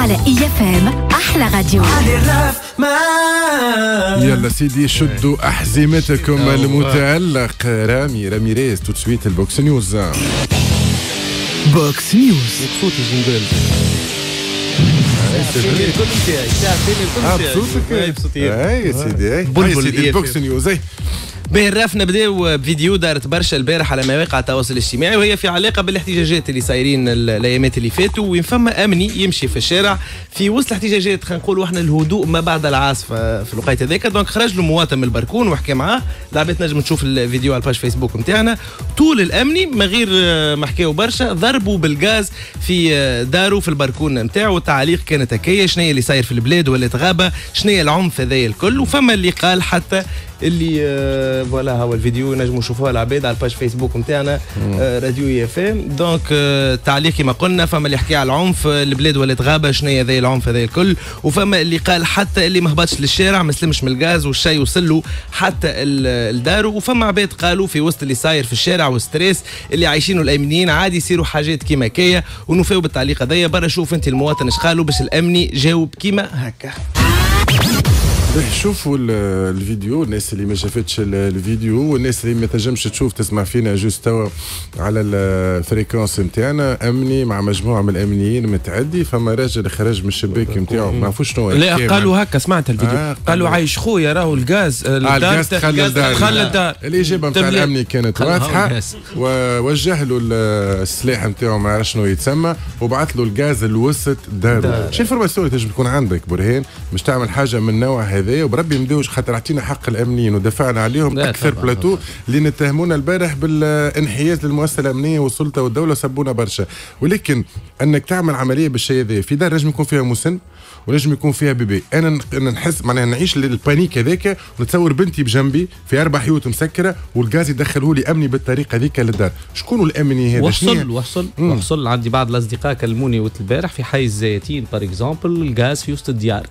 على EFM أحلى راديو. يلا سيدي شدوا أحزمتكم المتعلق. رامي ريز تو سويت البوكس نيوز. بوكس نيوز مبسوط الجنجال مبسوط يا سيدي البوكس نيوز. بالرف نبداو بفيديو دارت برشا البارح على مواقع التواصل الاجتماعي، وهي في علاقه بالاحتجاجات اللي صايرين الايامات اللي فاتوا، وين فما امني يمشي في الشارع في وسط الاحتجاجات، خلينا نقولوا احنا الهدوء ما بعد العاصفه في الوقت هذاك. دونك خرج له مواطن من البركون وحكى معاه، لعبت نجم تشوف الفيديو على الباج فيسبوك نتاعنا. طول الامني من غير ما حكاو برشا ضربوا بالغاز في دارو في البركون نتاعو. التعليق كانت هكايا: شنيا اللي صاير في البلاد ولا تغابه؟ شنيا العنف هذايا الكل؟ وفما اللي قال حتى اللي فوالا هو الفيديو نجموا نشوفوها العباد على الباج فيسبوك نتاعنا راديو اف ام. دونك التعليق كما قلنا، فما اللي حكى على العنف البلاد ولا تغابه، شنو هذا العنف هذا الكل، وفما اللي قال حتى اللي ما هبطش للشارع ما سلمش من الغاز والشاي وصل له حتى الدار. وفما عباد قالوا في وسط اللي صاير في الشارع والستريس اللي عايشينه الامنيين عادي يصيروا حاجات كيما كيا. ونوفيو بالتعليق هذايا. برا شوف انت المواطن اش قالوا باش الامني جاوب كيما هكا. شوفوا الفيديو، الناس اللي ما شافتش الفيديو والناس اللي ما تنجمش تشوف تسمع فينا جوست توا على الفريكونس نتاعنا. امني مع مجموعه من الامنيين متعدي، فما راجل خرج من الشباك نتاعو ما نعرفوش شنو. لا قالوا هكا، سمعت الفيديو قالوا عايش خويا راهو الغاز خلى الدار. الاجابه نتاع الامني كانت واضحه، ووجه له السلاح نتاعو ما عرفش شنو يتسمى، وبعث له الغاز لوسط دارو. شي انفورماسيون تنجم تكون عندك برهان مش تعمل حاجه من النوع هذا، وبربي مدوش خاطر عطينا حق الامنيين ودفعنا عليهم اكثر بلاتو اللي نتهمونا البارح بالانحياز للمؤسسه الامنيه والسلطه والدوله، سبونا برشا. ولكن انك تعمل عمليه بالشيء هذا في دار نجم يكون فيها مسن ونجم يكون فيها بيبي. انا نحس معناها نعيش للبانيك هذاك، ونتصور بنتي بجنبي في 4 حيوت مسكره والغاز يدخله لي امني بالطريقه هذيك للدار. شكون الامني هذا؟ وحصل عندي بعض الاصدقاء كلموني وقت البارح في حي الزيتين بار اكزومبل، الغاز في وسط الديار.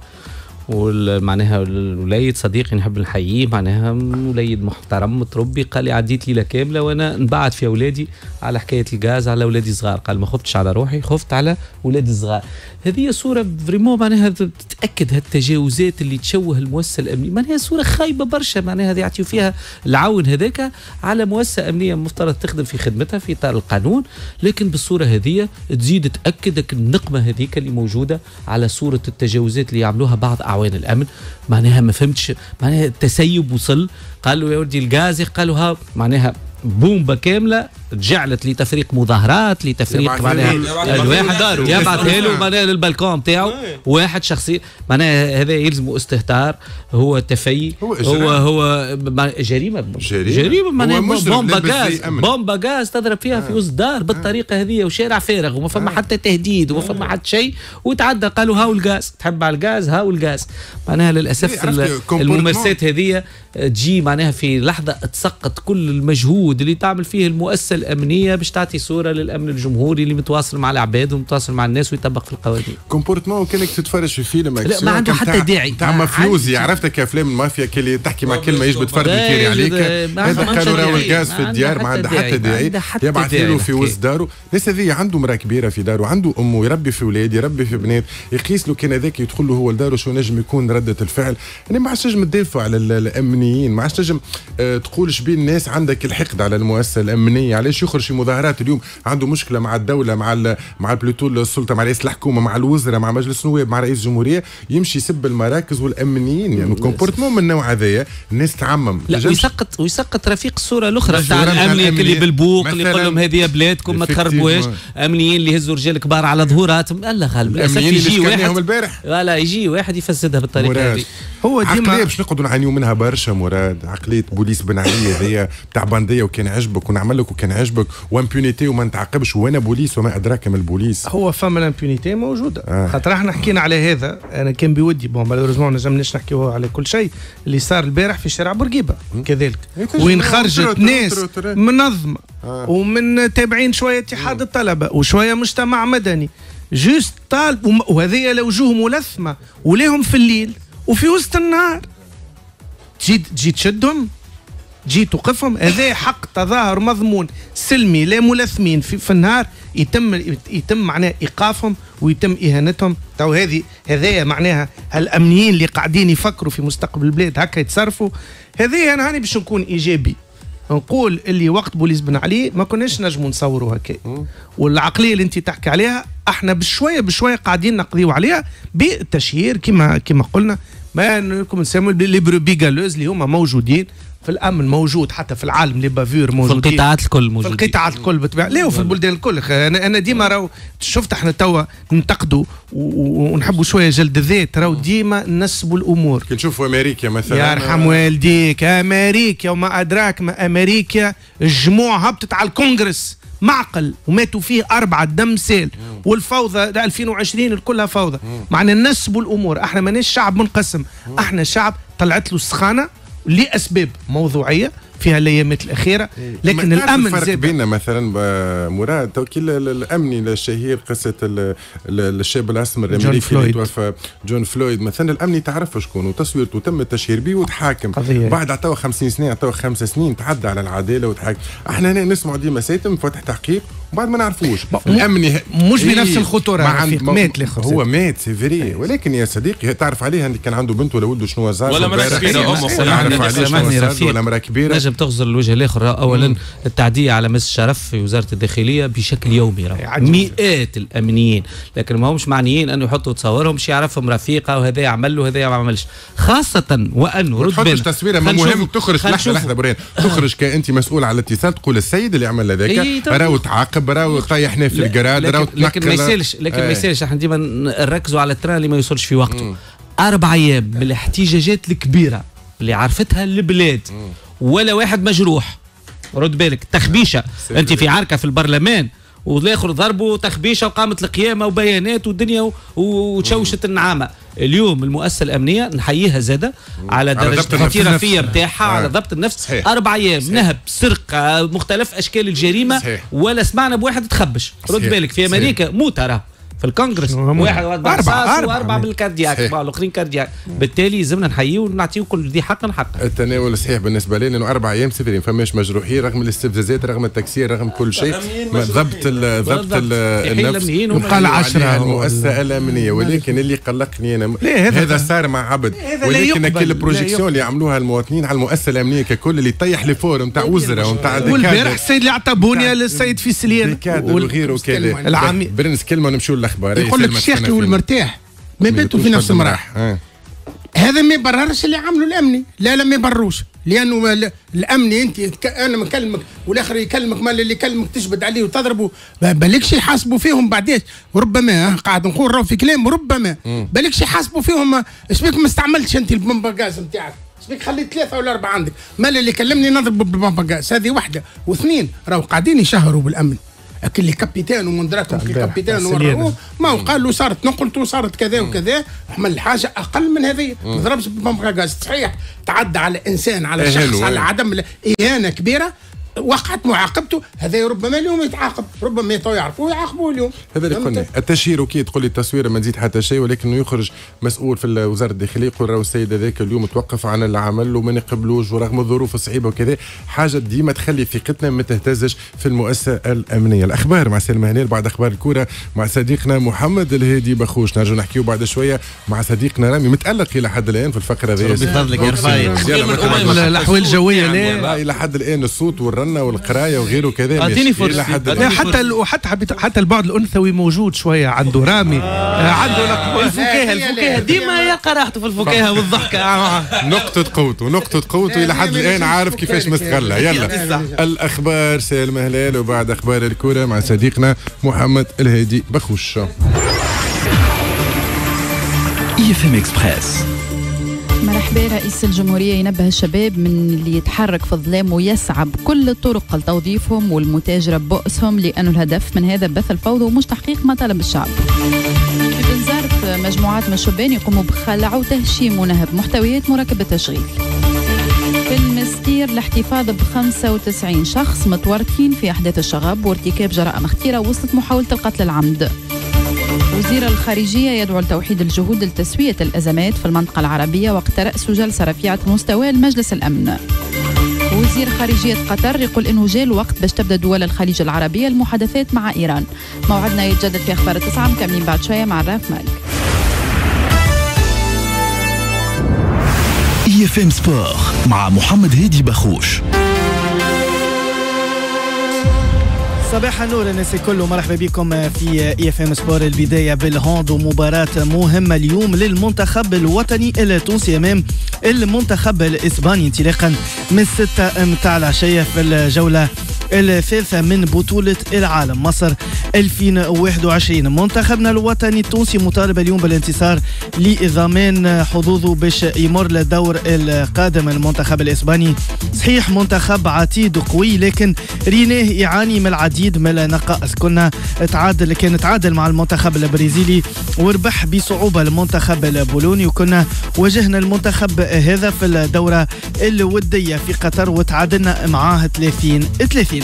ومعناها الوليد صديقي نحب نحييه، معناها وليد محترم متربي، قال لي عديت ليله كامله وانا نبعت في اولادي على حكايه الغاز على اولادي الصغار. قال ما خفتش على روحي، خفت على اولادي الصغار. هذه صوره فريمون معناها تتاكد هالتجاوزات اللي تشوه المؤسسه الامنيه، معناها صوره خايبه برشا. معناها هذه يعطيو فيها العون هذاك على مؤسسه امنيه مفترض تخدم في خدمتها في اطار القانون، لكن بالصوره هذه تزيد تاكد النقمه هذيك اللي موجوده على صوره التجاوزات اللي يعملوها بعض اعوان الامن. معناها ما فهمتش، معناها التسيب وصل. قالوا يا ودي الغاز، قالوا ها معناها بومبا كامله تجعلت لتفريق مظاهرات، لتفريق معناها الواحد يبعثها له معناها للبلكون تاعو واحد شخصي. معناها هذا يلزم استهتار، هو تفي، هو جريمه معناها بومبا غاز تضرب فيها في وسط دار بالطريقه هذه، وشارع فارغ وما فما حتى تهديد وما فما حتى شيء، وتعدى قالوا هاو الغاز، تحب على الغاز هاو الغاز. معناها للاسف الممارسات هذه تجي معناها في لحظه تسقط كل المجهود اللي تعمل فيه المؤسسه الامنيه باش تعطي صوره للامن الجمهوري اللي متواصل مع العباد ومتواصل مع الناس ويطبق في القوانين. كومبورتمون كانك تتفرج في فيلم لا ما عنده حتى داعي تاع مافيوزي، عرفتك افلام المافيا اللي تحكي مع كلمه يجبد فرد يكيري عليك. هذا قالوا راهو الغاز في الديار ما عنده حتى داعي، يبعث له في وسط داره. الناس هذه عنده مراه كبيره في داره، عنده امه يربي في اولاد يربي في بنات، يقيس له كان هذاك يدخل له هو لداره شو نجم يكون رده الفعل. يعني ما عادش تنجم تدافع على الامنيين، ما عادش تنجم تقول شبين الناس عندك الحقد على المؤسسه الامنيه. علاش يخرج في مظاهرات اليوم عنده مشكله مع الدوله مع بلوتو السلطه، مع رئيس الحكومه، مع الوزراء، مع مجلس النواب، مع رئيس الجمهوريه، يمشي يسب المراكز والامنيين. يعني كومبورتمون من النوع هذايا الناس تعمم. لا ويسقط رفيق الصوره الاخرى تاع الامني اللي بالبوق اللي يقول لهم هذه بلادكم ما تخربوهاش، امنيين اللي يهزوا رجال كبار على ظهوراتهم. الله غالب للاسف يجي واحد البارح لا يجي واحد يفسدها بالطريقه هذه. هو ديما عقليه باش نقعدوا نعانيو منها برشا مراد، عقليه بوليس بن علي هذيا تاع بنديه وكان عجبك ونعمل لك وكان عجبك وامبونيتي وما نتعاقبش وانا بوليس وما ادراك ما البوليس. هو فما الامبونيتي موجوده خاطر احنا حكينا على هذا. انا كان بودي مالوريزمون ما نجمناش نحكيو على كل شيء اللي صار البارح في شارع بورقيبه كذلك، وين خرجت ناس منظمه ومن تابعين شويه اتحاد الطلبه وشويه مجتمع مدني جوست طالب، وهذه لوجوه ملثمه وليهم في الليل وفي وسط النهار تجي تشدهم، تجي توقفهم. هذا حق تظاهر مضمون سلمي لا ملثمين في النهار. يتم معناها ايقافهم ويتم اهانتهم. تو هذايا معناها هالامنيين اللي قاعدين يفكروا في مستقبل البلاد هكا يتصرفوا. هذايا انا هاني باش نكون ايجابي، نقول اللي وقت بوليس بن علي ما كناش نجموا نصوروا هكا، والعقليه اللي انت تحكي عليها احنا بشويه بشويه قاعدين نقضيو عليها بالتشهير كما قلنا. ما نكون نسموا لي بيغالوز اللي هما موجودين في الامن، موجود حتى في العالم، لي بافور موجودين في القطاعات الكل موجودين، في القطاعات الكل بالطبيعه، لا وفي البلدان الكل. انا ديما راهو شفت احنا توا ننتقدوا ونحبوا شويه جلد الذات، راهو ديما نسبوا الامور. كي نشوفوا امريكا مثلا، يرحم والديك، امريكا وما ادراك ما امريكا، الجموع هبطت على الكونغرس معقل وماتوا فيه 4 دم سيل، والفوضى 2020 الكلها فوضى. معنا نسبوا الامور، احنا ماناش شعب منقسم، احنا شعب طلعت له السخانه لاسباب موضوعيه فيها الايامات الاخيره، لكن الامن الفرق بيننا مثلا مراد توكيل الامني الشهير قصه الشاب الاسمر الامريكي اللي توفى جون فلويد مثلا، الامني تعرف شكون وتصويرته وتم التشهير به وتحاكم بعد توا 50 سنه، توا 5 سنين تعدى على العداله وتحاكم. احنا هنا نسمعوا ديما سيتم فتح تحقيق وبعد ما نعرفوش الامني مش بنفس الخطوره. مات هو مات سيفري، ولكن يا صديقي تعرف عليه اللي كان عنده بنت ولا ولده شنو زار ولا مراه كبيره ولا مراه كبيره نجم تغزر الوجه الاخر. اولا التعديه على مس الشرف في وزاره الداخليه بشكل يومي، مئات الامنيين، لكن ما همش معنيين انه يحطوا تصورهم باش يعرفهم رفيقه وهذا يعمل له هذا ما عملش، خاصه وانه رد بالك تصويره مهم تخرج لحظه برين تخرج كأنت مسؤول على الاتصال تقول السيد اللي عمل هذاك راهو تعاقب، راهو طيحنا في الجراد، راهو لكن ما يسالش، ما يسالش. احنا ديما نركزوا على التران اللي ما يوصلش في وقته. 4 أيام من الاحتجاجات الكبيره اللي عرفتها البلاد ولا واحد مجروح. رد بالك تخبيشه، انت في عركه في البرلمان والاخر ضربوا تخبيشه وقامت القيامه وبيانات والدنيا وتشوشت النعامه. اليوم المؤسسه الامنيه نحييها زاده على درجه الاحترافيه بتاعها، على ضبط النفس. 4 أيام نهب، سرقه، مختلف اشكال الجريمه، ولا سمعنا بواحد تخبش. رد بالك في امريكا مو ترى في الكونغرس 4 بالكاردياك، مع الاخرين كاردياك. بالتالي لازمنا نحييه ونعطيه كل ذي حق حقه. التناول صحيح بالنسبه لنا انه 4 أيام سفرين فماش مجروحين رغم الاستفزازات، رغم التكسير، رغم كل شيء. ضبط النفس وقال 10 المؤسسه الامنيه. ولكن اللي قلقني انا هذا صار مع عبد، ولكن كل البروجيكسيون اللي عملوها المواطنين على المؤسسه الامنيه ككل اللي طيح لي فور نتاع وزراء ونتاع والبارح السيد اللي عطى بونيا للسيد فيسليان وغيره وكذا. العامي برنس كلمه ونمشيو للاخبار. يقول لك الشيخ والمرتاح ما بيتوا في نفس المراح. هذا ما يبررش اللي عملوا الامني، لا ما يبرروش، لانه الامني انت انا مكلمك والاخر يكلمك، مال اللي يكلمك تجبد عليه وتضربه، بالكش يحاسبوا فيهم بعدين. وربما قاعد نقول راهو في كلام، ربما بالكش يحاسبوا فيهم. ايش بيك ما استعملتش انت البومبا غاز نتاعك؟ ايش بيك خليت 3 ولا 4 عندك؟ مال اللي كلمني نضرب بالبومبا غاز، هذه واحده. واثنين راهو قاعدين يشهروا بالامن، اللي كابيتان ومندراتهم في كابيتان وروه ما قال له صارت نقلته وصارت كذا وكذا، عمل حاجه اقل من هذه. ما ضربش ببومبا غاز، صحيح تعدى على انسان، على شخص، على عدم اهانه كبيره وقعت معاقبته. هذا ربما اليوم يتعاقب، ربما يعرفوا يعاقبوا اليوم. هذا اللي قلنا التشهير. وكي تقول لي التصوير ما نزيد حتى شيء، ولكنه يخرج مسؤول في وزاره الداخليه يقول راهو السيد هذاك اليوم توقف عن العمل وما نقبلوش ورغم الظروف الصعيبه وكذا. حاجه ديما تخلي ثقتنا ما تهتزش في المؤسسه الامنيه. الاخبار مع سلمى هنير، بعد اخبار الكوره مع صديقنا محمد الهادي بخوش. نرجع نحكيو بعد شويه مع صديقنا رامي متالق الى حد الان في الفقره هذه بفضلك يا رفاي. الاحوال الجويه لا الى حد الان الصوت والرنه والقرايه وغيره كذا. اعطيني فرصه. حتى البعد الانثوي موجود شويه عنده رامي. عنده الفكاهه ديما يلقى راحته في الفكاهه والضحكه. نقطه قوته الى حد الان عارف كيفاش مستغله. يلا الاخبار سالم هلال، وبعد اخبار الكره مع صديقنا محمد الهادي بخوش. IFM Express. مرحبا. رئيس الجمهورية ينبه الشباب من اللي يتحرك في الظلام ويسعى بكل الطرق لتوظيفهم والمتاجرة ببؤسهم، لأنه الهدف من هذا بث الفوضى ومش تحقيق مطالب الشعب. في بنزرت مجموعات من الشبان يقوموا بخلع وتهشيم ونهب محتويات مراكب التشغيل. في المستير الاحتفاظ ب 95 شخص متورطين في أحداث الشغب وارتكاب جرائم خطيرة وصلت محاولة القتل العمد. وزير الخارجية يدعو لتوحيد الجهود لتسوية الأزمات في المنطقة العربية وقت رأس جلسة رفيعة مستوى المجلس الأمن. وزير خارجية قطر يقول إنه جاء الوقت باش تبدأ دول الخليج العربية المحادثات مع إيران. موعدنا يتجدد في أخبار 9 مكملين بعد شوية مع راف مالك. IFM سبور مع محمد هادي بخوش. صباح النور الناس الكل ومرحبا بكم في IFM سبور. البداية بالهاند ومباراة مهمة اليوم للمنتخب الوطني التونسي أمام المنتخب الإسباني انطلاقا من 6 متاع العشية في الجولة الثالثة من بطولة العالم مصر 2021. منتخبنا الوطني التونسي مطالب اليوم بالانتصار لضمان حظوظه باش يمر للدور القادم. المنتخب الإسباني صحيح منتخب عتيد وقوي لكن ريناه يعاني من العديد من النقائص. كان تعادل مع المنتخب البرازيلي وربح بصعوبة المنتخب البولوني، وكنا واجهنا المنتخب هذا في الدورة الودية في قطر وتعادلنا معاه 30.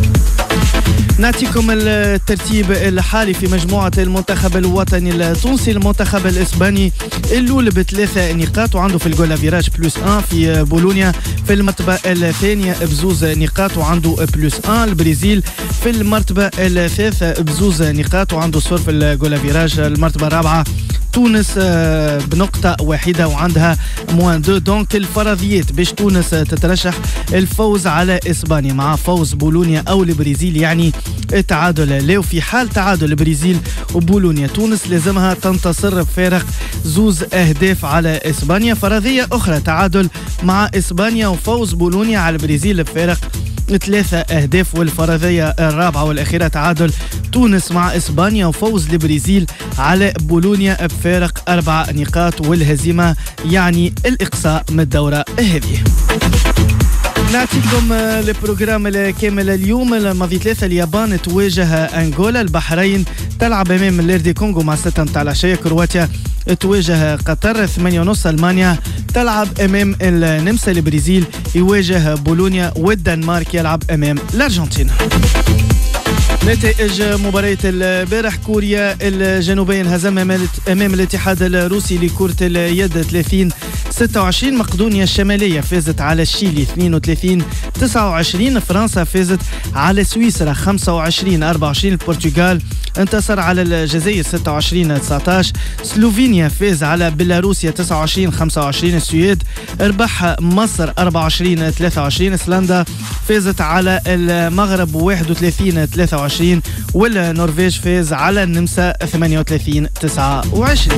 نعطيكم الترتيب الحالي في مجموعة المنتخب الوطني التونسي. المنتخب الإسباني الأول ب3 نقاط وعنده في الجول افيراج +1. في بولونيا في المرتبة الثانية ب2 نقاط وعنده +1. البرازيل في المرتبة الثالثة ب2 نقاط وعنده 0 في الجول افيراج. المرتبة الرابعة تونس بنقطة واحدة وعندها -2. دونك الفرضيات باش تونس تترشح الفوز على إسبانيا مع فوز بولونيا أو البرازيل يعني التعادل. لو في حال تعادل البرازيل وبولونيا تونس لازمها تنتصر بفارق 2 أهداف على إسبانيا. فرضية أخرى تعادل مع إسبانيا وفوز بولونيا على البرازيل بفارق 3 أهداف. والفرضية الرابعة والأخيرة تعادل تونس مع إسبانيا وفوز البرازيل على بولونيا بفارق 4 نقاط والهزيمة يعني الإقصاء من الدورة هذه. نعطيكم البروغرام الكامل اليوم. الماضي 3 اليابان تواجه أنغولا، البحرين تلعب أمام الإردي كونغو مع 6 متاع العشية، كرواتيا تواجه قطر 8:30، ألمانيا تلعب أمام النمسا، البرازيل يواجه بولونيا والدنمارك يلعب أمام الأرجنتين. نتائج مباراة البارح: كوريا الجنوبية انهزم أمام الاتحاد الروسي لكرة اليد 30-26. مقدونيا الشمالية فازت على الشيلي 32-29. فرنسا فازت على سويسرا 25-24. البرتغال انتصر على الجزائر 26-19. سلوفينيا فاز على بيلاروسيا 29-25. السويد ربح مصر 24-23. اسلندا فازت على المغرب 31-23. والنرويج فاز على النمسا 38-29.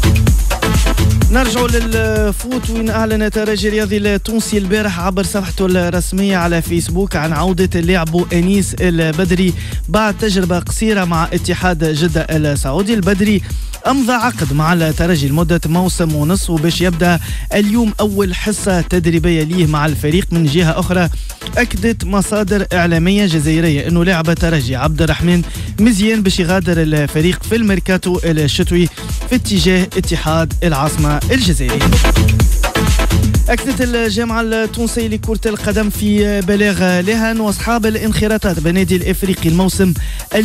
نرجع للفوت وين أعلن الترجي الرياضي التونسي البارح عبر صفحته الرسمية على فيسبوك عن عودة لاعبه أنيس البدري بعد تجربة قصيرة مع اتحاد جدة السعودي. البدري أمضى عقد مع الترجي لمدة موسم ونصف وباش يبدأ اليوم أول حصة تدريبية ليه مع الفريق. من جهة أخرى أكدت مصادر إعلامية جزائرية أنه لاعب الترجي عبد الرحمن مزيان باش يغادر الفريق في الميركاتو الشتوي في اتجاه اتحاد العاصمة الجزائري. أكدت الجامعة التونسية لكرة القدم في بلاغ لها أن أصحاب الانخراطات بنادي الإفريقي الموسم 2019-2020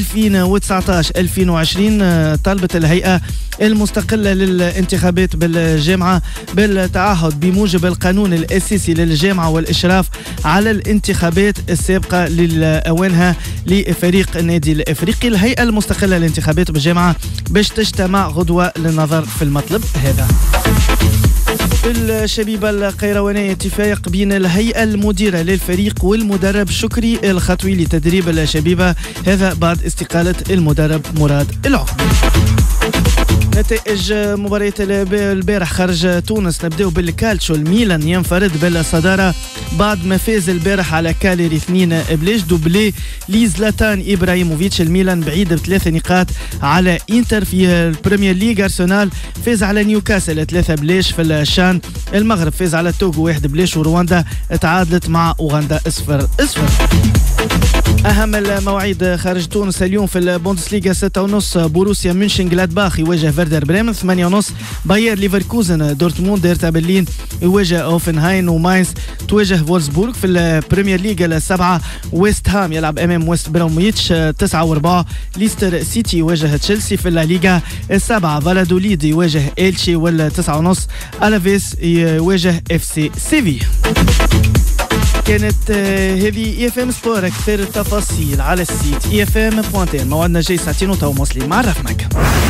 طالبت الهيئة المستقلة للانتخابات بالجامعة بالتعهد بموجب القانون الأساسي للجامعة والإشراف على الانتخابات السابقة لأوانها لفريق النادي الإفريقي. الهيئة المستقلة للانتخابات بالجامعة باش تجتمع غدوة للنظر في المطلب هذا. في الشبيبة القيروانية اتفاق بين الهيئة المديرة للفريق والمدرب شكري الخطوي لتدريب الشبيبة، هذا بعد استقالة المدرب مراد العقبي. نتائج مباراة البارح خارج تونس. نبداو بالكالتشو. الميلان ينفرد بالصدارة بعد ما فاز البارح على كاليري 2-0 دوبلي لزلاتان إبراهيموفيتش. الميلان بعيد ب3 نقاط على إنتر. في البريمير ليج أرسنال فاز على نيوكاسل 3-0 في الشان. المغرب فاز على توغو 1-0 ورواندا تعادلت مع أوغندا 0-0. أهم المواعيد خارج تونس اليوم في البوندسليغا 6:30 بوروسيا مونشن جلادباخ يواجه فيردر بريمن. 8:30 باير ليفركوزن دورتموند هيرتا برلين يواجه اوفنهاين وماينز تواجه فولسبورغ. في البريمير ليغا 7 ويست هام يلعب أمام ويست برومويتش. 9:04 ليستر سيتي يواجه تشيلسي. في الليغا 7 فالادوليد يواجه إلشي. 9:30 ألافيس يواجه FC سيفي. كانت هذه EFM سبور. أكثر التفاصيل على السيت efm.tn. موعدنا جاي ساعتين وتو موصلين مع الرفمك.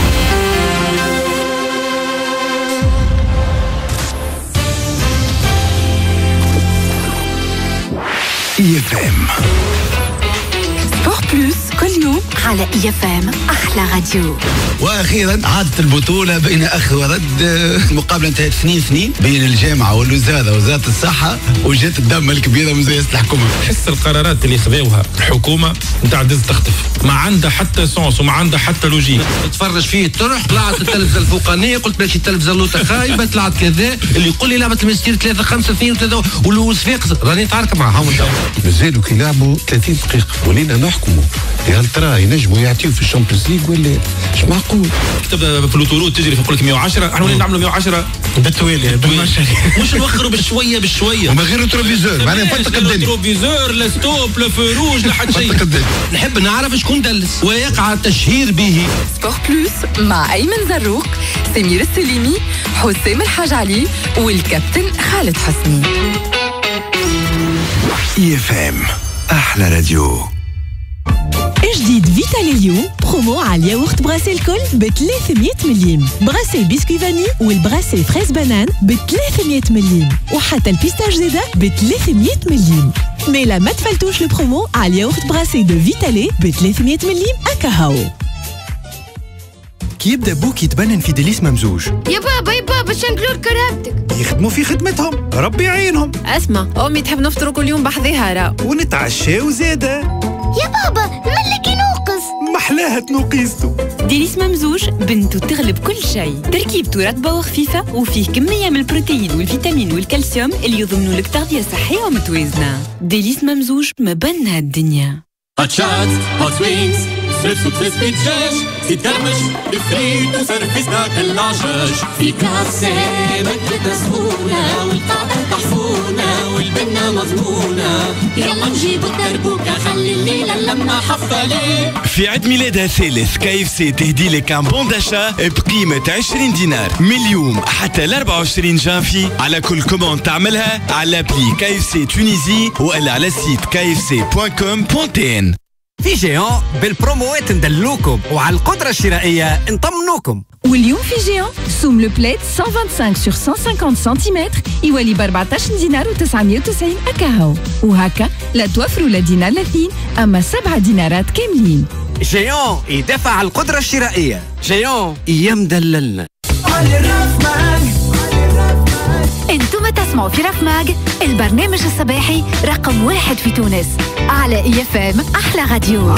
EFM سبور بلوس كل يوم على EFM أحلى راديو. واخيرا عادت البطوله بين اخ ورد. المقابله انتهت 2-2 بين الجامعه والوزاره وزاره الصحه، وجات الدمه الكبيره من رئاسه الحكومه. حس القرارات اللي خذوها الحكومه نتاع دز تختف، ما عندها حتى سونس وما عندها حتى لوجيك. تفرج فيه الطرح، طلعت التلفزه الفوقانيه قلت ماشي التلفزه اللوطه خايبه، طلعت كذا اللي يقول لي لعبه الماجستير 3-5-2 و3 والوصفاق راني تعارك معهم. مازالوا كي لعبوا 30 دقيقه ولينا نحكموا هل ترى ينجموا يعطيوا في الشامبيونز ليج ولا مش معقول؟ تبدا في الاوتوروت تجري في لك 110، احنا ولينا نعملوا 110 بالتوالي مش نوخروا بالشويه بالشويه وما غير التروفيزور معناها فتق الدنيا. التروفيزور لا ستوب لا فروج لا حتى شيء. نحب نعرف شكون دلس ويقع التشهير به. سبور بلوس مع أيمن زروق، سمير السليمي، حسام الحاج علي والكابتن خالد حسني. EFM أحلى راديو. جديد فيتالي اليوم برومو على الياغورت براسي الكل ب 300 مليم، براسي بسكوي فاني والبراسي فريز بانان ب 300 مليم، وحتى البيستاج زيدا ب 300 مليم. مي لا ما تفلتوش البرومو على الياغورت براسي دو فيتالي ب 300 مليم أكاهاو. كي يبدا بوك يتبنن في ديليس ممزوج. يا بابا شنقلور كرهبتك. يخدموا في خدمتهم ربي يعينهم. اسمع امي تحب نفطروا كل يوم بحذاها را ونتعشاو زاده. يا بابا ملك ينوقص. محلاها تنوقيستو. ديليس ممزوج بنته تغلب كل شيء، تركيبته رطبة وخفيفة وفيه كمية من البروتين والفيتامين والكالسيوم اللي يضمنوا لك تغذية صحية ومتوازنة. ديليس ممزوج ما بنها الدنيا. هوت شوت هوت وينز ستريبس وكريسبي دجاج زيت قرمش بفريت وسرفيس ناكل العشاش في كاسة مكة سهولة والقاعدة طحفونة والبنة مضمونة. يلا نجيبوا الدربوكة خلي الليلة لما حفلة. في عيد ميلادها الثالث KFC تهدي لك ان بون داشا بقيمة 20 دينار من اليوم حتى ل 24 جانفي على كل كوموند تعملها على لابلي KFC تونيزي ولا على السيت kfc.com.tn. في جيون بالبروموات ندلوكم وعلى القدرة الشرائية نطمنوكم. واليوم في جيون سوم لو بليت 125 sur 150 سنتيمتر يولي ب 14 دينار و990 أكاهو، وهكا لا توفروا لا دينار لاثنين أما 7 دينارات كاملين. جيون يدافع على القدرة الشرائية. جيون يمدللنا. انتم تسمعوا في رفماج، البرنامج الصباحي رقم 1 في تونس على EFM أحلى راديو.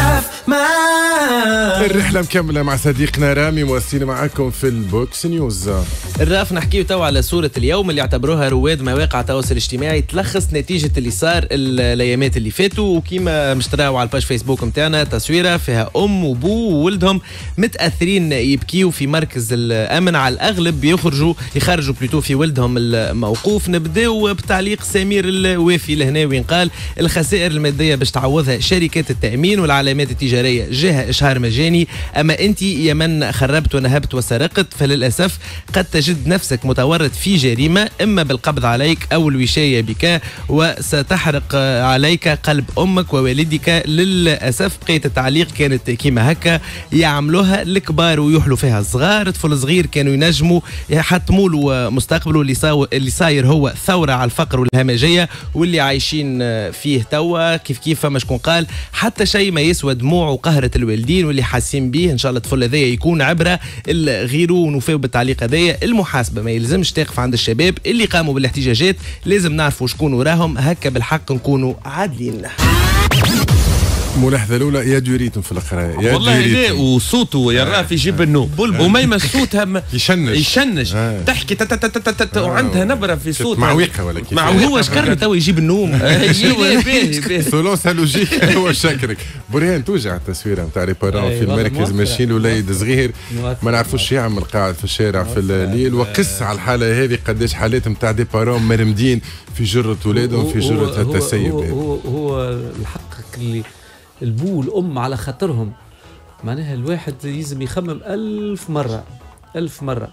الرحلة مكملة مع صديقنا رامي موصلين معكم في البوكس نيوز. الراف نحكيو تو على صورة اليوم اللي اعتبروها رواد مواقع التواصل الاجتماعي تلخص نتيجة اللي صار الايامات اللي فاتوا، وكيما مشتراو على الباج فيسبوك متاعنا تصويرة فيها ام وبو وولدهم متأثرين يبكيو في مركز الامن، على الاغلب يخرجوا بلوتو في ولدهم الموقوف. نبداو بتعليق سمير الوافي لهنا وين قال الخسائر المادية باش تعوضها شركات التأمين والعلامات التجارية جهة إشهار مجاني، أما أنت يا من خربت ونهبت وسرقت فللأسف قد تجد نفسك متورط في جريمة، إما بالقبض عليك أو الوشاية بك وستحرق عليك قلب أمك ووالدك. للأسف بقية التعليق كانت كيما هكا يعملوها الكبار ويحلوا فيها الصغار. طفل صغير كانوا ينجموا يحطموا له مستقبله، اللي صاير هو ثورة على الفقر والهمجية واللي عايشين فيه توا. كيف فما شكون قال حتى شيء ما يسوى دموع وقهرة الوالدين واللي حاسين به. ان شاء الله الطفل هذايا يكون عبرة الغيره. ونوفيو بالتعليق هذايا المحاسبة ما يلزمش تقف عند الشباب اللي قاموا بالاحتجاجات، لازم نعرفوا شكون وراهم، هكا بالحق نكونوا عادلين. ملاحظة الأولى يا دوريتم في القراية والله لا، وصوته يا رافي يجيب النوم وميمة صوتها يشنج تحكي وعندها نبرة في صوتها معويقة ولا كيف هو شكرني تو يجيب النوم سولون سا لوجيك. هو شاكرك برهان توجع التصويرة نتاع ري بارون في المركز ماشيين وليد صغير ما نعرفوش يعمل قاعد في الشارع في الليل، وقس على الحالة هذه قداش حالات نتاع دي بارون مرمدين في جرة ولادهم في جرة التسيب. هو الحق اللي البو والأم على خاطرهم، معناها الواحد لازم يخمم 1000 مرة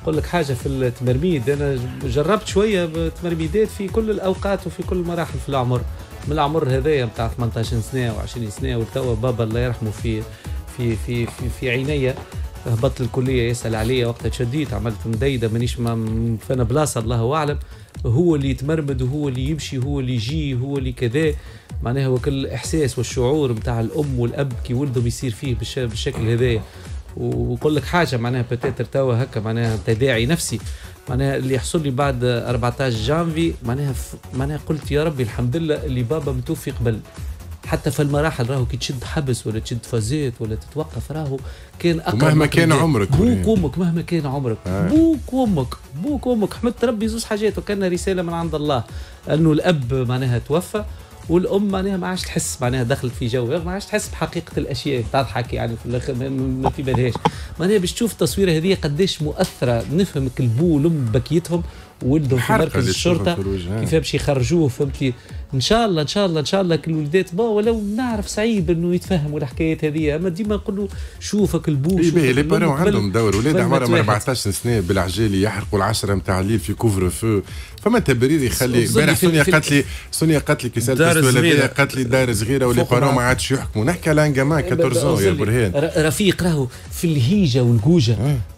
نقول لك حاجه في التمرميد، انا جربت شويه بتمرميدات في كل الاوقات وفي كل المراحل في العمر، من العمر هذايا نتاع 18 سنه و20 سنه، وتوا بابا الله يرحمه في عينيا هبطت الكليه يسال عليا وقتها تشديت، عملت مديده مانيش فانا بلاصه الله اعلم، هو اللي يتمرمد وهو اللي يمشي هو اللي يجي هو اللي كذا، معناها هو كل الاحساس والشعور نتاع الام والاب كي ولدهم يصير فيه بالشكل هذايا. ويقول لك حاجه معناها بتاتر توا هكا معناها تداعي نفسي، معناها اللي يحصل لي بعد 14 جانفي معناها قلت يا ربي الحمد لله اللي بابا متوفي قبل، حتى في المراحل راهو كي تشد حبس ولا تشد فازات ولا تتوقف راهو كان اقرب مهما كان عمرك بوك وامك مهما كان عمرك بوك وامك حمدت ربي زوز حاجات، وكان رساله من عند الله انه الاب معناها توفى والام معناها ما عادش تحس معناها دخلت في جو، ما عادش تحس بحقيقه الاشياء، تضحك يعني في الاخر ما في بالهاش، معناها باش تشوف التصويره هذه قداش مؤثره، نفهم البو والام بكيتهم وولدهم في مركز الشرطه كيف باش يخرجوه، فهمتي؟ ان شاء الله ان شاء الله ان شاء الله كل الولدات ولو نعرف صعيب انه يتفهموا الحكايات هذه، اما ديما نقولوا شوفك البو شوفك لي بارون عندهم دور، ولاد عمرهم 14 سنه بالعجالي يحرقوا العشره نتاع الليل في كوفر فو، فما تبرير يخلي امبارح سونيا قالت لي كي سالت الولديه قالت لي دار صغيره ولي بارون ما عادش يحكموا، نحكي على ان جامان 14 يا برهان رفيق راهو في الهيجه والجوجه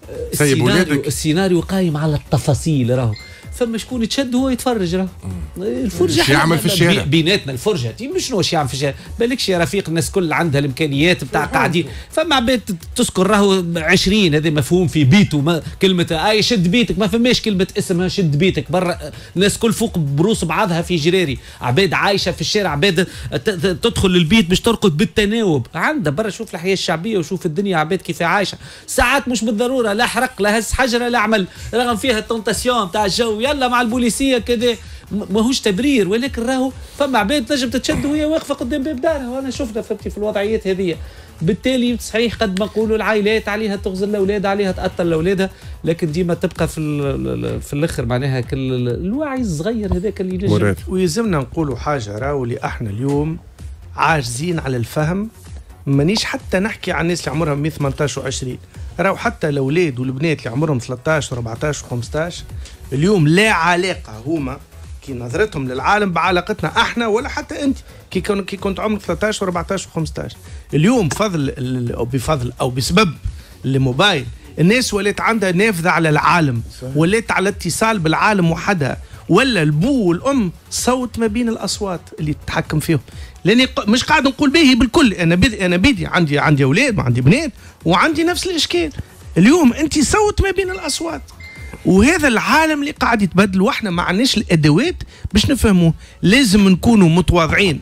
السيناريو قايم على التفاصيل، راهو فما شكون يتشد هو يتفرج، راه الفرجه يعمل في الشارع بيناتنا الفرجه مش شنو يعمل في الشارع، بالكش يا رفيق الناس كل عندها الامكانيات نتاع قاعدين، فما عباد تذكر راهو 20 هذا مفهوم في بيته، كلمه شد بيتك ما فماش كلمه اسمها شد بيتك، برا الناس كل فوق بروس بعضها في جراري، عباد عايشه في الشارع، عباد تدخل للبيت باش ترقد بالتناوب، عندها برا شوف الحياه الشعبيه وشوف الدنيا عباد كيف عايشه، ساعات مش بالضروره لا حرق لا هز حجره لا عمل، رغم فيها التونتاسيون تاع الجو يلا مع البوليسيه كذا ماهوش تبرير، ولكن راهو فما عباد تنجم تتشد وهي واقفه قدام باب دارها، وانا شفنا فهمتي في الوضعيات هذه، بالتالي صحيح قد ما نقولوا العائلات عليها تغزل لاولادها عليها تاثر لاولادها، لكن ديما تبقى في الاخر معناها كل الوعي الصغير هذاك اللي ينجم. ويلزمنا نقولوا حاجه راهو اللي احنا اليوم عاجزين على الفهم، مانيش حتى نحكي عن الناس اللي عمرهم 18 و20، راهو حتى الاولاد والبنات اللي عمرهم 13 و14 و15 اليوم لا علاقه هما كي نظرتهم للعالم بعلاقتنا احنا ولا حتى انت كي كنت عمرك 13 و14 و15. اليوم بفضل او بسبب الموبايل الناس ولات عندها نافذه على العالم، ولات على اتصال بالعالم وحدها، ولا البو والام صوت ما بين الاصوات اللي تتحكم فيهم. لاني مش قاعد نقول به بالكل، انا بدي عندي اولاد وعندي بنات وعندي نفس الاشكال. اليوم انت صوت ما بين الاصوات، وهذا العالم اللي قاعد يتبدل، واحنا ما عندناش الادوات باش نفهموه. لازم نكونوا متواضعين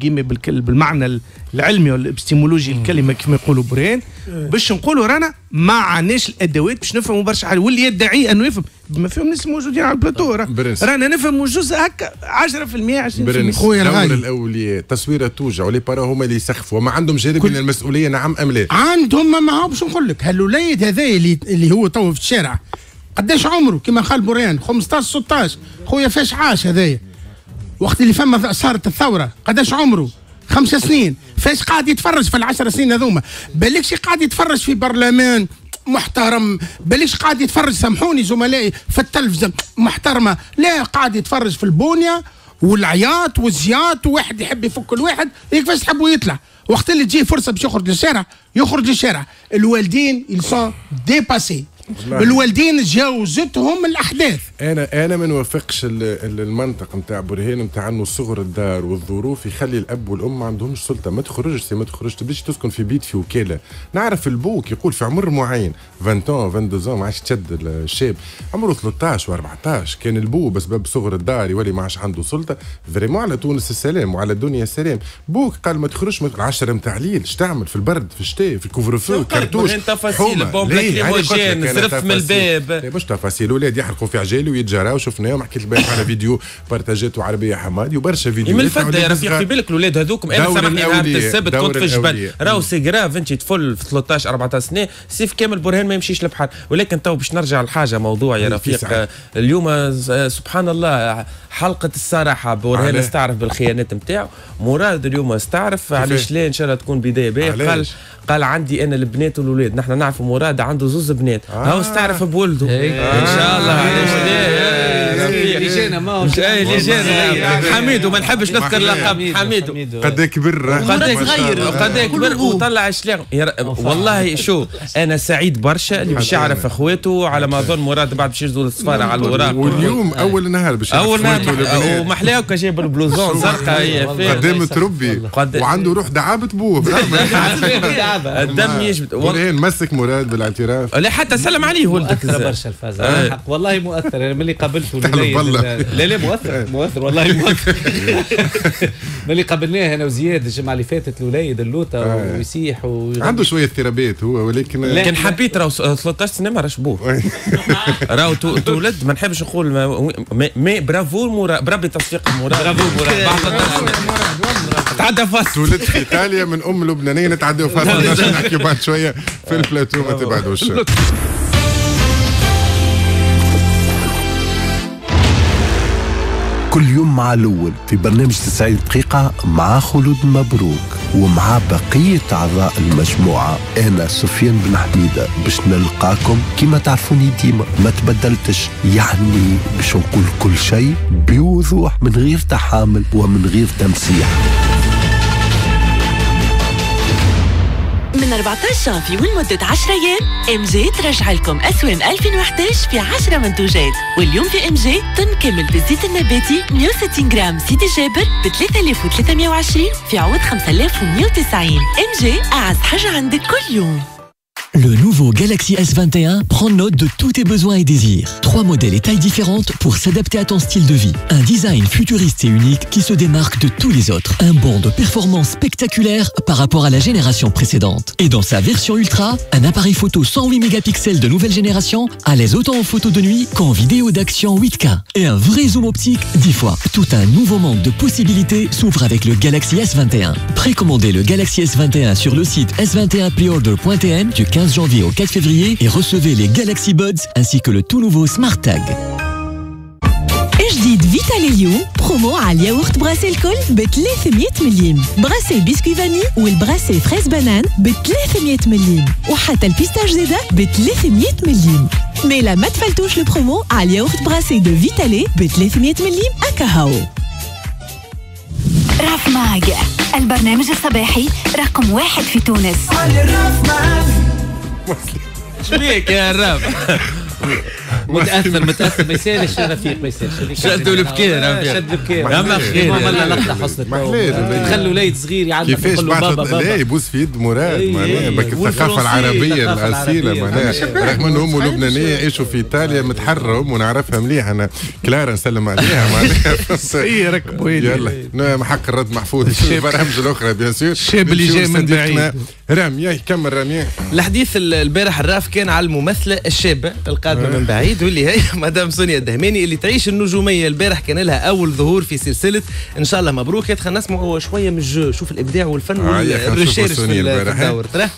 بالمعنى العلمي والابستيمولوجي الكلمه كما يقولوا برهان، باش نقولوا رانا ما عندناش الادوات باش نفهموا برشا حاجه، واللي يدعي انه يفهم بما فيهم الناس الموجودين على البلاتو رانا نفهموا جزء هكا 10% 20%. خويا الغالي دور الاولياء تصويره توجع ولي بارا هما اللي يسخفوا، وما عندهم جانب من المسؤوليه نعم ام لا؟ عندهم، ما هو باش نقول لك هالوليد هذا اللي هو تو في الشارع قداش عمره كما قال بوريان 15 16 خويا فاش عاش هذايا وقت اللي فما صارت الثوره، قداش عمره 5 سنين، فاش قاعد يتفرج في ال10 سنين هذوما، بالكش قاعد يتفرج في برلمان محترم، بالكش قاعد يتفرج سامحوني زملائي في التلفزيون محترمه، لا قاعد يتفرج في البونيه والعياط والزياط، وواحد يحب يفك الواحد كيفاش تحبوا يطلع، وقت اللي تجي فرصه باش يخرج للشارع الوالدين يلسون ديباسي، الوالدين تجاوزتهم الاحداث. انا ما نوافقش المنطق نتاع برهان نتاع انه صغر الدار والظروف يخلي الاب والام ما عندهمش سلطه، ما تخرجش تبديش تسكن في بيت في وكاله. نعرف البوك يقول في عمر معين 20 22 ما عادش تشد الشاب عمره 13 و14 كان البو بسبب صغر الدار يولي ما عادش عنده سلطه، فريمون على تونس السلام وعلى الدنيا السلام. بوك قال ما تخرجش 10 نتاع الليل، اش تعمل في البرد في الشتاء في الكوفر فو كرتوش تفاصيل صرف من الباب مش تفاصيل، ولاد يحرقوا في عجالي ويتجراو شفناهم. حكيت البارح على فيديو بارتاجته عربيه حمادي وبرشا فيديوهات من الفدا يا رفيق. في بالك الاولاد هذوكم انا سامحني نهار السبت كنت في الجبل راهو سي جراف انت طفل في 13 14 سنه سيف كامل برهان ما يمشيش لبحر. ولكن تو باش نرجع لحاجه موضوع يا رفيق. اليوم سبحان الله حلقه الصراحه برهان استعرف بالخيانات نتاعو، مراد اليوم استعرف علاش لا ان شاء الله تكون بدايه باهيه. قال عندي انا البنات والولاد. نحن نعرف مراد عنده زوز بنات هاو استعرف بولده ان شاء الله. لجانا ما هو لجانا حميدو ما نحبش نذكر لقب حميدو قد كبر قد صغير وقد كبر وطلع شلاغ. والله شو انا سعيد برشا اللي باش يعرف اخواته. على ما اظن مراد بعد باش يجدوا الصفاره على الوراق. واليوم اول نهار باش اول نهار ومحلاوكا جايب البلوزون زرقاء هي قدام تربي وعنده روح دعابه بوه. الدم يجبد والله مسك مراد بالاعتراف. لا حتى سلم عليه ولدك برشا الفاز حق والله مؤثر. انا ملي قابلته لا مؤثر والله مؤثر. ملي قابلناه انا وزياد الجمعه اللي فاتت الوليد اللوطه ويسيح عنده شويه ثيرابيات هو ولكن كان حبيت راهو 13 سنه ما راهش بوه راهو تولد ما نحبش نقول ما برافو بربي تصفيق مراد برافو مراد تعدى فاصل. تولدت في ايطاليا من ام لبنانيه نتعداو فاصل باش نحكي بعد شويه في البلاتو ما تبعدوش. كل يوم مع الأول في برنامج 90 دقيقة مع خلود مبروك ومع بقية أعضاء المجموعة. أنا سفيان بن حميدة باش نلقاكم كما تعرفوني ديما ما تبدلتش. يعني باش نقول كل شيء بوضوح من غير تحامل ومن غير تمسيح. من 14 جانفي ولمدة 10 أيام ام جي ترجع لكم أسوام 2011 في 10 منتوجات. واليوم في ام جي طن كامل بالزيت النباتي 160 جرام سيدي جابر ب 3320 في عوض 5190. ام جي أعز حاجة عندك كل يوم. Le nouveau Galaxy S21 prend note de tous tes besoins et désirs. 3 modèles et tailles différentes pour s'adapter à ton style de vie. Un design futuriste et unique qui se démarque de tous les autres. Un bond de performance spectaculaire par rapport à la génération précédente. Et dans sa version ultra, un appareil photo 108 mégapixels de nouvelle génération, à l'aise autant en photo de nuit qu'en vidéo d'action 8K. Et un vrai zoom optique 10 fois. Tout un nouveau monde de possibilités s'ouvre avec le Galaxy S21. Précommandez le Galaxy S21 sur le site s21preorder.tn du 15 janvier au 4 février et recevez les Galaxy Buds ainsi que le tout nouveau Smart Tag. جديد فيتالي اليوم برومو على الياغورت براسي الكل ب 300 مليم. براسي بسكوي فاني والبراسي فريز بانان ب 300 مليم. وحتى البيستاج زيدا ب 300 مليم. مي لا ما تفلتوش البرومو على الياغورت براسي دو فيتالي ب 300 مليم أكاهو. راف ماج البرنامج الصباحي رقم 1 في تونس. شبيك يا راب متاثر ما يسالش رفيق ما يسالش. شدوا البكير شد البكير اما خير والله لقطه حصلت خلوا وليد صغير يعلم كيفاش بعد لا يبوس في يد مراد معناها الثقافه العربيه الاصيله معناها رغم انه امه لبنانيه يعيشوا في ايطاليا متحرره ونعرفها مليح. انا كلارا نسلم عليها معناها هي ركبوا يلا حق الرد محفوظ في البرامج الاخرى بيان سور. الشاب اللي جاي من بعيد رامي كمل رامي. الحديث البارح الراف كان على الممثله الشابه القادمه من بعيد واللي هي مدام سونيا الدهماني اللي تعيش النجوميه. البارح كان لها اول ظهور في سلسله ان شاء الله مبروك. خلينا نسمعوا شويه من الجو. شوف الابداع والفن والريشيرش في الدور. ترى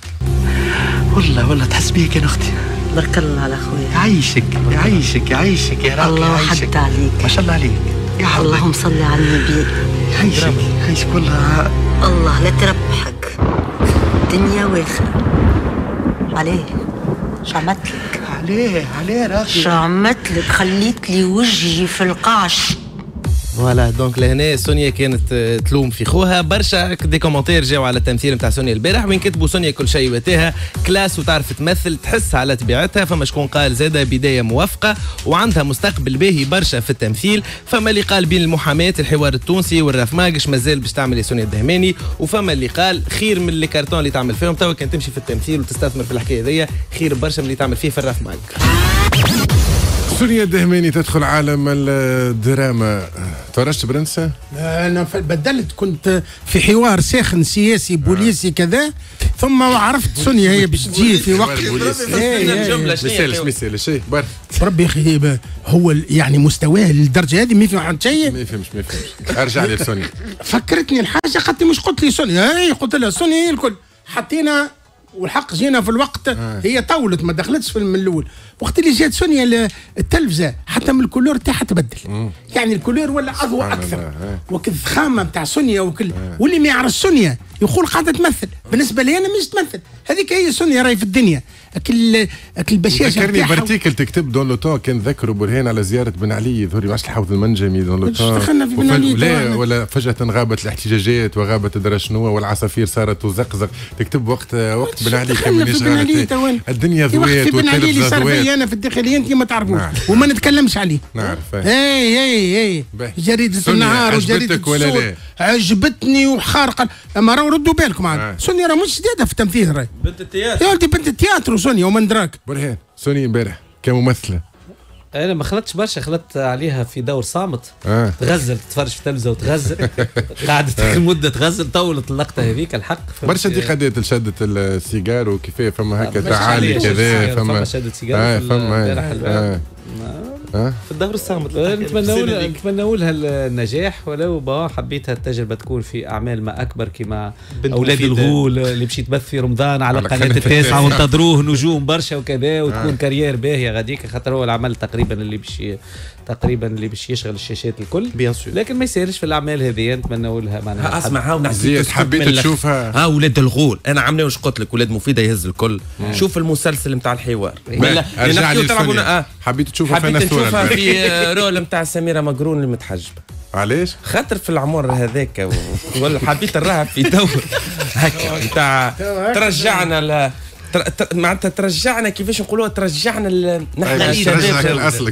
والله تحس بيك يا اختي. بارك الله على خويا. يعيشك يا راجل. الله حد عليك ما شاء الله عليك يا حبيبي. اللهم صل على النبي. يعيشك والله. الله لا تربحك دنيا واخره. عليه شو عملت لك؟ عليه راجل. شو عملت لك؟ خليت لي وجهي في القعش. فوالا دونك لهنا سونيا كانت تلوم في خوها برشا. دي كومنتير جاو على التمثيل نتاع سونيا البارح وين كتبوا سونيا كل شيء وتاها كلاس وتعرف تمثل تحس على طبيعتها. فما شكون قال زاده بدايه موفقه وعندها مستقبل باهي برشا في التمثيل. فما اللي قال بين المحاماه الحوار التونسي والراف ماقش مازال باش تعمل سونيا الدهماني. وفما اللي قال خير من اللي كارتون اللي تعمل فيهم توا كان تمشي في التمثيل وتستثمر في الحكايه ذي خير برشا من اللي تعمل فيه في الراف ماق. سونيا الدهماني تدخل عالم الدراما. تفرجت برنسة؟ أنا بدلت كنت في حوار ساخن سياسي بوليسي كذا ثم عرفت سونيا هي باش تجي في وقت مثال شيء بربي يا أخي هو يعني مستواه للدرجة هذه ما يفهم شيء. ما يفهمش ارجع لي سونيا. فكرتني الحاجة خاطر مش قلت لي سونيا هي قلت لها سونيا الكل حطينا والحق جينا في الوقت. هي طولت ما دخلتش في من الاول وقت اللي جات سونيا التلفزه حتى من الكولور تاعها تبدل. يعني الكولور ولا اضوء اكثر. وكل الخامه نتاع سونيا وكل واللي ما يعرف سونيا يقول قاعده تمثل. بالنسبه لي انا مش تمثل، هذيك هي سونيا راهي في الدنيا. اكل البشاشه ذكرني بارتيكل تكتب دون لو طون كان ذكروا برهان على زياره بن علي ظهري مع الحوض المنجمي دون لو طون. دخلنا في بن علي لا ولا فجاه غابت الاحتجاجات وغابت درا شنو والعصافير صارت تزقزق. تكتب وقت بن علي كان من يشغل الدنيا ذوات بن علي اللي صار فيا انا في الداخليه انت ما تعرفوش وما نتكلمش عليه. نعرف. اي جريده النهار وجريده الصوت عجبتني وخارقه. اما راهو ردوا بالكم عاد سونيا راه مش جديده في التمثيل. راهي بنت التياتر يا ولدي بنت التياتر سونيا ومن دراك. برهان سونيا امبارح كممثله انا ما خلطتش برشا، خلطت عليها في دور صامت. تغزل تتفرج في التلفزه وتغزل قعدت المده تغزل طولت اللقطه هذيك الحق. برشا انتقادات لشدة السيجار وكيفاه فما هكا تعالي كذا فما شدة سيجار فما في الدور الصامت. نتمنوا لها النجاح، ولو حبيتها التجربه تكون في اعمال ما اكبر كما اولاد الغول اللي باش يتبث في رمضان على قناه التاسعه وانتظروه نجوم برشا وكذا وتكون كارير باهيه غاديك، خاطر هو العمل تقريبا اللي باش يشغل الشاشات الكل بيان سور، لكن ما يسالش في الاعمال هذه. نتمنوا لها معناها اسمع هاو نحكي حبيت تشوفها اولاد الغول. انا عامله واش قلت لك ولاد مفيده يهز الكل. شوف المسلسل نتاع الحوار حبيت تشوفها في رول نتاع سميره مقرون المتحجبه. علاش؟ خاطر في العمر هذاك ولا حبيت نراها في دور هكا نتاع ترجعنا معناتها ترجعنا كيفاش نقولوها ترجعنا نحن الشباب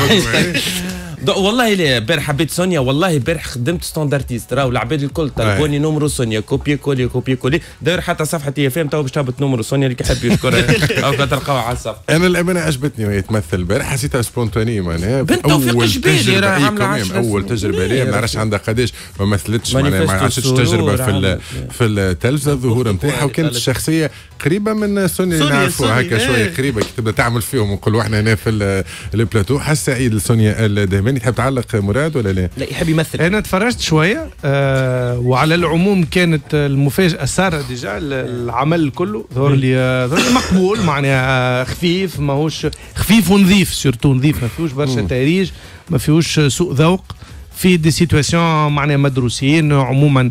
والله لا. البارح حبيت سونيا، والله البارح خدمت ستاندرتيست. راهو العباد الكل طلبوني نومرو سونيا كوبي كولي داير حتى صفحه تي اف ام تو باش تهبط نومرو سونيا اللي يحب يشكرها او تلقاوها على الصفحه. انا الامانه عجبتني وهي تمثل البارح، حسيتها سبونتاني معناها بنت توفيق جبالي راهي عامله اول تجربه ليها ما نعرفش عندها قداش ما مثلتش معناها ما عاشتش تجربه في التلفزه الظهور نتاعها، وكانت الشخصيه قريبه من سونيا اللي نعرفوها هكا شويه قريبه كي تبدا تعمل فيهم ونقولوا احنا هنا في البلاتو. حس سعيد لسونيا الدهماني. تحب تعلق مراد ولا لا؟ لا يحب يمثل. انا تفرجت شويه وعلى العموم كانت المفاجاه ساره ديجا العمل كله ظهر لي مقبول معناها خفيف، ماهوش خفيف ونظيف، سورتو نظيف، ما فيهوش برشا تهريج، ما فيهوش سوء ذوق، في دي سيتواسيون معناها مدروسين عموما.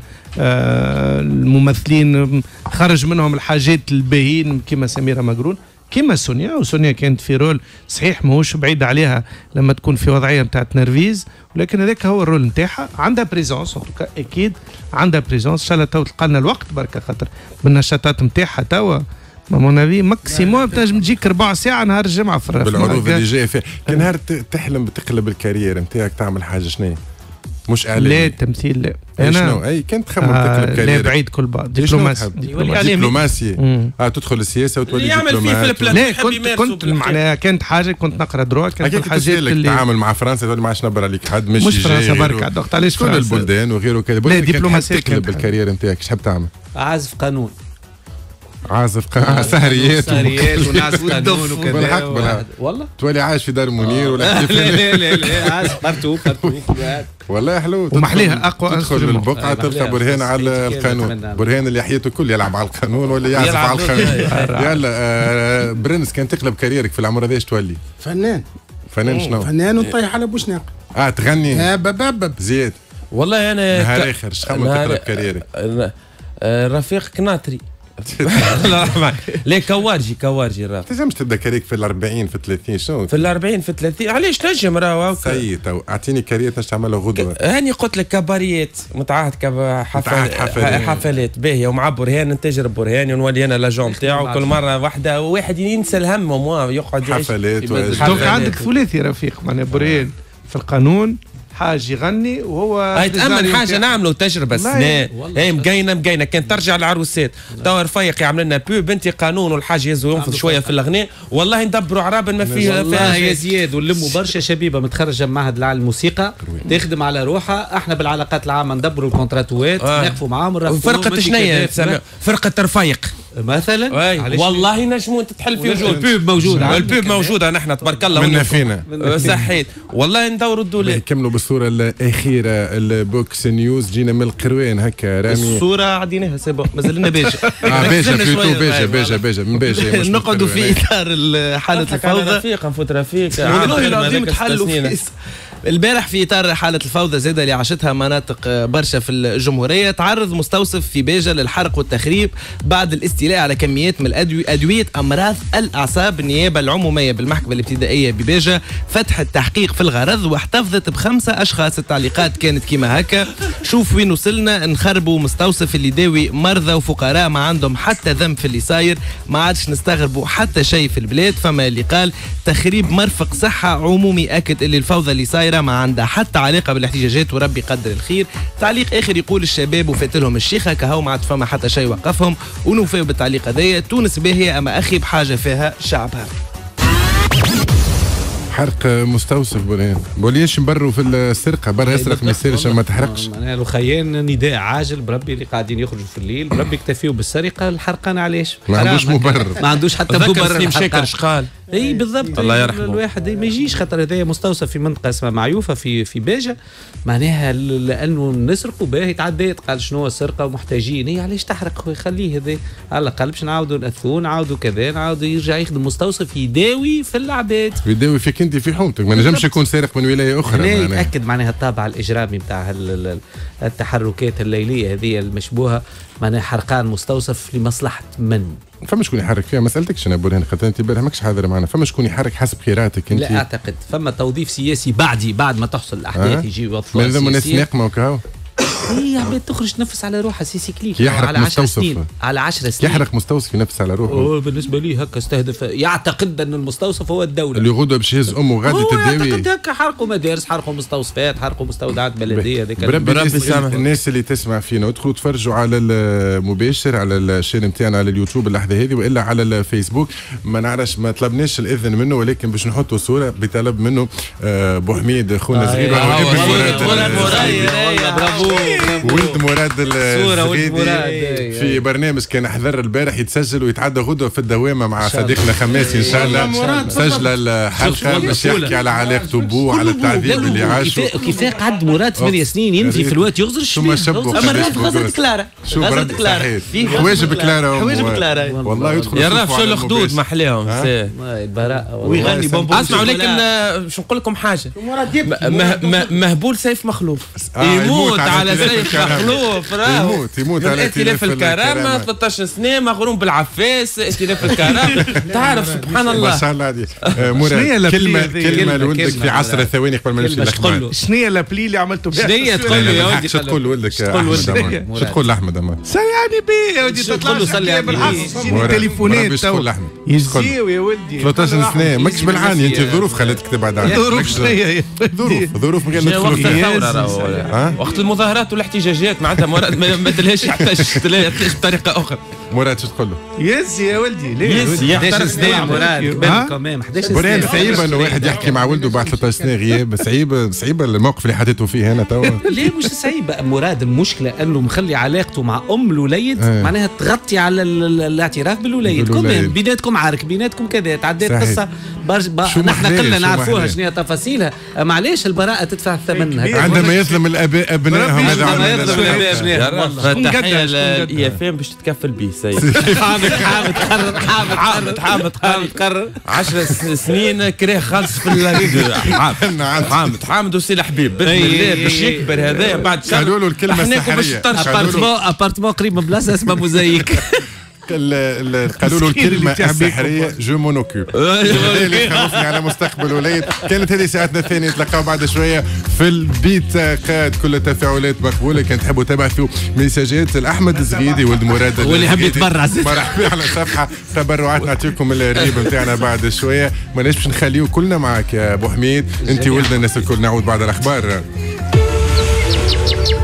الممثلين خرج منهم الحاجات الباهين كما سميره مقرون كما سونيا، وسونيا كانت في رول صحيح ماهوش بعيد عليها لما تكون في وضعيه نتاع تنرفيز، ولكن هذاك هو الرول نتاعها. عندها بريزونس اكيد عندها بريزونس. ان شاء الله تو تلقى لنا الوقت بركه، خاطر بالنشاطات نتاعها توا مون افي ماكسيموم تنجم تجيك 4 ساعة نهار الجمعة في بالعروض اللي جاية فيها. كي نهار تحلم تقلب الكارير نتاعك تعمل حاجة شنو؟ مش اعلامي؟ لا تمثيل لا. انا شنو اي كنت تخمم تقلب كارير؟ لا بعيد كل بعض. دبلوماسي تدخل السياسة وتولي دبلوماسي. لا كنت معناها كانت حاجة كنت نقرا دروا كانت الحاجات اللي تعامل مع فرنسا تولي ما عادش نبر عليك حد مش فرنسا برك ضغط علاش كل البلدان وغيره كذا. لا دبلوماسي تقلب الكارير نتاعك ايش تحب تعمل؟ عازف قانون. سهريات وناس قانون وكذا والله تولي عايش في دار منير ولا كيف؟ لا عازف بارتو والله حلو. ومحليها اقوى تدخل البقعه تلقى برهان على القانون، برهان اللي حياته الكل يلعب على القانون ولا يعزف على القانون. يلا برنس كان تقلب كاريرك في العمر هذاش تولي فنان شنو؟ فنان وطيح على بوشناق. تغني باب زياد. والله انا نهار اخر شخمن تقلب كاريرك؟ رفيق كناطري ليه كوارجي الراب. تنجمش تبدا كاريك في ال40 في 30 شنو؟ في ال40 في 30 علاش نجم راهو سي تو اعطيني كارير باش تعملها غدوه. هاني قلت لك كباريات متعهد حفلات باهيه ومع برهان نتاجر برهان ونولي انا لاجون تاعو كل مره واحد ينسى الهم يقعد حفلات. دونك عندك ثلاثي رفيق معناها برهان في القانون حاج يغني وهو يتأمن حاجه نعملوا تجربه سنة هي مقينه كان ترجع للعروسات توا رفيق يعمل لنا بوب انت قانون والحاج يزو ينفض شويه في الاغنيه والله ندبروا عرابا ما فيه والله يا زياد ونلموا برشا شبيبه متخرجه من معهد العالي الموسيقى تخدم على روحها. احنا بالعلاقات العامه ندبروا الكونتراتوات نقفوا معاهم. فرقه شنيا فرقه رفيق مثلا والله نجموا تتحل في وجود البوب موجوده البوب موجوده نحن تبارك الله منا فينا صحيت والله ندوروا الدولار. نكملوا بالصوره الاخيره البوكس نيوز جينا من القروان هكا رامي الصوره عديناها سيبو مازال لنا بيجا بيجا من بيجا نقعدوا في اطار حاله الفوضى رفيق نفوت رفيق والله العظيم تحلوا في البارح في اطار حاله الفوضى زاده اللي عاشتها مناطق برشا في الجمهوريه. تعرض مستوصف في بيجا للحرق والتخريب بعد الاستيلاء على كميات من ادويه امراض الاعصاب. النيابه العموميه بالمحكمه الابتدائيه ببيجا فتحت تحقيق في الغرض واحتفظت ب5 اشخاص. التعليقات كانت كيما هكا: شوف وين وصلنا، نخربوا مستوصف اللي يداوي مرضى وفقراء ما عندهم حتى ذنب في اللي صاير، ما عادش نستغربوا حتى شيء في البلاد. فما اللي قال تخريب مرفق صحه عمومي اكد اللي الفوضى اللي صايره ما عندها حتى علاقه بالاحتجاجات وربي يقدر الخير. تعليق اخر يقول الشباب وفات لهم الشيخه كهو ما عاد فما حتى شيء وقفهم. ونوفيو بالتعليق هذايا: تونس باهيه اما اخي بحاجه فيها شعبها. حرق مستوصف بولينش نبروا في السرقه برا يسرق ما يصيرش ما تحرقش. معناها لو خيان نداء عاجل بربي اللي قاعدين يخرجوا في الليل بربي يكتفيوا بالسرقه. الحرقان علاش؟ ما عندوش مبرر، ما عندوش حتى مبرر. مشاكل شقال اي بالضبط. الله يرحمه. الواحد ما يجيش خاطر هذايا مستوصف في منطقه اسمها معيوفه في بيجا. معناها لانه نسرقوا باهي تعديت قال شنو السرقه ومحتاجين. هي علاش تحرق خويا؟ خليه هذا على الاقل باش نعاودوا ناثون نعاودوا كذا نعاودوا يرجع يخدم مستوصف يداوي في العباد يداوي فيك انت في حومتك. ما نجمش يكون سارق من ولايه اخرى. لا يتاكد معناها الطابع الاجرامي نتاع التحركات الليليه هذه المشبوهه. معناها حرقان مستوصف لمصلحه من؟ فما شكون يحرك فيها؟ ما سالتكش انا برهان خاطر انت بالها ماكش حاضر معنا. فما شكون يحرك حسب خياراتك انت؟ لا اعتقد فما توظيف سياسي بعد ما تحصل الاحداث يجي يوظفوا من الناس ناقمه وكهو. هي عباد تخرج تنفس على روحها سيسي كليك على 10 سنين. على 10 سنين يحرق مستوصف ينفس على روحه. بالنسبه لي هكا استهدف يعتقد ان المستوصف هو الدوله اللي غدوه باش يهز امه غادي تداوي. يعتقد هكا حرقوا مدارس حرقوا مستوصفات حرقوا مستودعات بلديه. هذيك بربي الناس اللي تسمع فينا ادخلوا تفرجوا على المباشر على الشين نتاعنا على اليوتيوب اللحظه هذه والا على الفيسبوك. ما نعرفش ما طلبناش الاذن منه ولكن باش نحطوا صوره بطلب منه بوحميد خونا صغير ولد مراد الزغيدي في برنامج كان حضر البارح يتسجل ويتعدى غدوه في الدوامه مع صديقنا خماسي ان شاء الله. سجل الحلقه باش يحكي على علاقته بوه على التعذيب اللي عاشه. كيفاه قعد مراد 8 سنين ينفي في الوقت يغزر ثم شبه مرات غزرت كلارا غزرت كلارا حواجب كلارا والله يدخل يا راف شو الخدود ما احلاهم البراءه ويغني بومبو. اسمعوا لكن باش نقول لكم حاجه مهبول سيف مخلوف يموت على سيف مخلوف يموت على ائتلاف الكرامه 13 سنه مغروم بالعفاس ائتلاف الكرامه تعرف سبحان الله ما شاء الله عليك. مراد كلمه لولدك في 10 ثواني قبل ما نمشي الاخبار. شنو هي لابلي اللي عملته بها؟ شنو هي تقول له يا ولدي؟ شو تقول لولدك؟ شو تقول لاحمد امان؟ سلامي بيه يا ولدي تطلع صلي بالحظ التليفونات يجيو يا ولدي 13 سنه ماكش بالعاني انت الظروف خلتك تبعد عنها. ظروف ما ندخلوا فيها. وقت المظاهرات والاحتجاجات معناتها مراد ما تلهاش يحتاج بطريقه اخرى. مراد شو تقول له؟ يس يا ولدي ليه 11 سنه مراد كمان 11 سنه. مراد صعيبه انه واحد يحكي مع ولده بعد 13 سنه غياب. صعيبه الموقف اللي حطيته فيه هنا توا. ليه مش صعيبه مراد؟ المشكله انه مخلي علاقته مع الوليد معناها تغطي على الاعتراف بالوليد. كمان بيناتكم عارك بيناتكم كذا تعديت قصه نحن كلنا نعرفوها شنو هي تفاصيلها. معليش البراءه تدفع ثمنها عندما يظلم الاباء ابنائهم. هذا يظلم الاباء تحيه للايافام باش تتكفل به سيد. حامد قرر 10 سنين كريه خالص في حامد وسي حبيب باذن الله باش يكبر هذا بعد شهر. قالوا له الكلمه السحريه ابارتمون قريب من بلاصه اسمها موزايك. قالوا له الكلمه السحريه جو مونوكيب اللي خوفني على مستقبل وليد. كانت هذه ساعتنا الثانيه. نتلاقاو بعد شويه في البيت قاد. كل التفاعلات مقبوله. كان تحبوا تبعثوا ميساجات لاحمد الزغيدي ولد مراد واللي يحب يتبرع مرحبا على صفحه تبرعات نعطيكم الريب نتاعنا بعد شويه. ماناش باش نخليو كلنا معك يا ابو حميد. انت ولد الناس الكل. نعود بعد الاخبار.